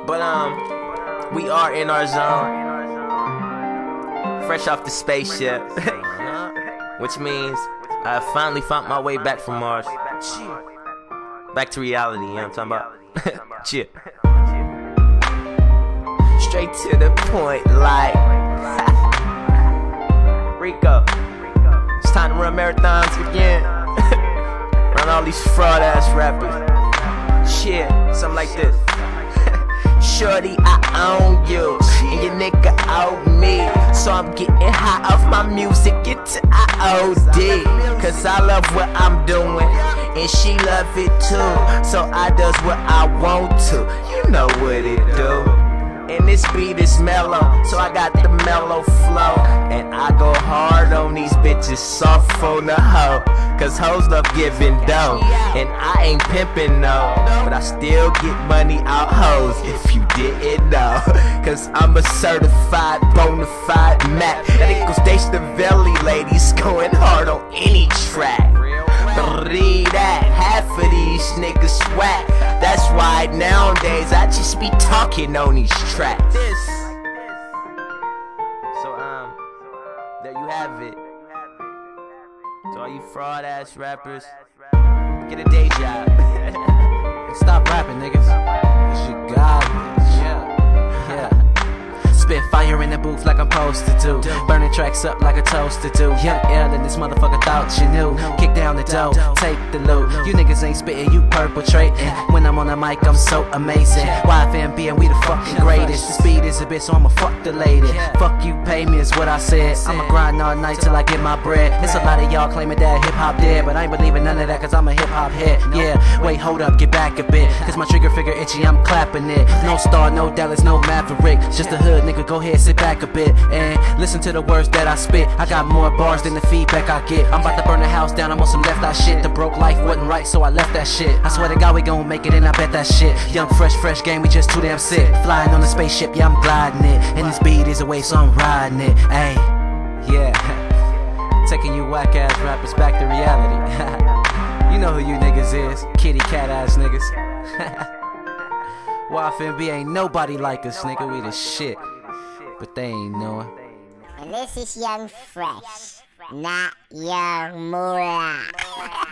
But we are in our zone, fresh off the spaceship, which means I finally found my way back from Mars, back to reality. You know what I'm talking about? Chill. Straight to the point, like Rico. It's time to run marathons again. Run all these fraud ass rappers. Shit, something like this. Shorty, I own you, and your nigga owe me. So I'm getting high off my music into IOD. Cause I love what I'm doing, and she love it too. So I does what I want to, you know what it do. And this beat is mellow, so I got the mellow flow. And I go hard on these bitches, soft on the hoe. Cause hoes love giving dough, and I ain't pimpin' no, but I still get money out hoes, if you didn't know. Cause I'm a certified, bonafide Mac. That equals Dash the Valley ladies going hard on any track. Believe that, half of these niggas whack. That's why nowadays I just be talking on these tracks. So there you have it. To all you fraud ass rappers, get a day job. Stop rapping, niggas. This shit garbage. Yeah. Spit fire in the booth like I'm supposed to do. Burning tracks up like a toaster do. Young L and this motherfucker thought you knew. Kick down the dough, take the loot. You niggas ain't spitting, you perpetrating. When I'm on the mic, I'm so amazing. YFMB and we the fucking greatest. The speed is a bitch, so I'ma fuck the lady. Fuck you, pay me is what I said. I'ma grind all night till I get my bread. There's a lot of y'all claiming that hip hop dead, but I ain't believing none of that cause I'm a hip hop head. Yeah, wait, hold up, get back a bit. Cause my trigger figure itchy, I'm clapping it. No Star, no Dallas, no Maverick. Just a hood nigga, go ahead, sit back a bit and listen to the words that I spit. I got more bars than the feedback I get. I'm about to burn the house down, I'm on some left eye shit. The broke life wasn't right, so I left that shit. I swear to God we gon' make it, and I bet that shit. Young, fresh game, we just too damn sick. Flying on a spaceship, yeah, I'm gliding it. And this beat is away, so I'm riding it. Ayy, yeah. Taking you whack ass rappers back to reality. You know who you niggas is, kitty cat ass niggas. YFMB ain't nobody like us, nigga, we the shit. But they ain't knowing. And this is Young Fresh, not Young Moolah.